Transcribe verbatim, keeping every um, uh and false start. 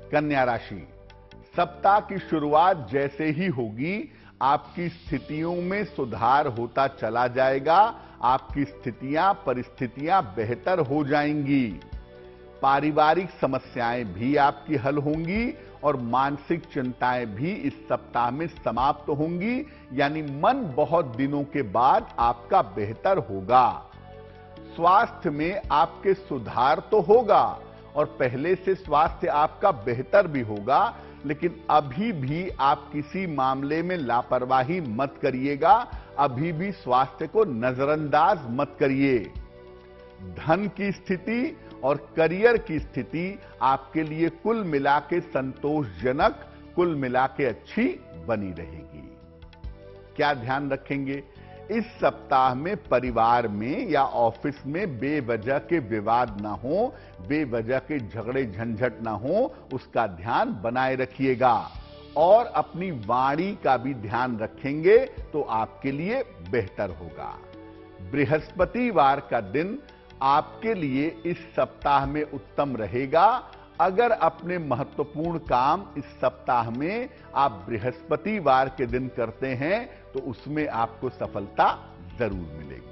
कन्या राशि, सप्ताह की शुरुआत जैसे ही होगी आपकी स्थितियों में सुधार होता चला जाएगा। आपकी स्थितियां परिस्थितियां बेहतर हो जाएंगी। पारिवारिक समस्याएं भी आपकी हल होंगी और मानसिक चिंताएं भी इस सप्ताह में समाप्त होंगी। यानी मन बहुत दिनों के बाद आपका बेहतर होगा। स्वास्थ्य में आपके सुधार तो होगा और पहले से स्वास्थ्य आपका बेहतर भी होगा, लेकिन अभी भी आप किसी मामले में लापरवाही मत करिएगा। अभी भी स्वास्थ्य को नजरअंदाज मत करिए। धन की स्थिति और करियर की स्थिति आपके लिए कुल मिला के संतोषजनक, कुल मिला के अच्छी बनी रहेगी। क्या ध्यान रखेंगे? इस सप्ताह में परिवार में या ऑफिस में बेवजह के विवाद ना हो, बेवजह के झगड़े झंझट ना हो, उसका ध्यान बनाए रखिएगा। और अपनी वाणी का भी ध्यान रखेंगे तो आपके लिए बेहतर होगा। बृहस्पतिवार का दिन आपके लिए इस सप्ताह में उत्तम रहेगा। अगर अपने महत्वपूर्ण काम इस सप्ताह में आप बृहस्पतिवार के दिन करते हैं तो उसमें आपको सफलता जरूर मिलेगी।